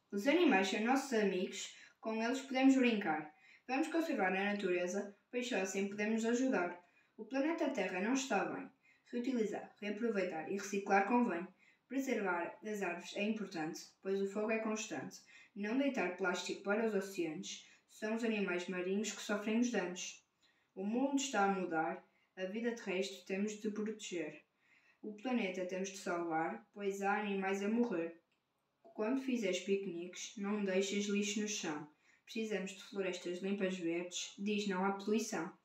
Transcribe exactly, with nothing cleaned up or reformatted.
Os animais são nossos amigos, com eles podemos brincar. Vamos conservar a natureza, pois só assim podemos ajudar. O planeta Terra não está bem. Reutilizar, reaproveitar e reciclar convém. Preservar as árvores é importante, pois o fogo é constante. Não deitar plástico para os oceanos. São os animais marinhos que sofrem os danos. O mundo está a mudar, a vida terrestre temos de proteger. O planeta temos de salvar, pois há animais a morrer. Quando fizeres piqueniques, não deixes lixo no chão. Precisamos de florestas limpas verdes, diz não à poluição.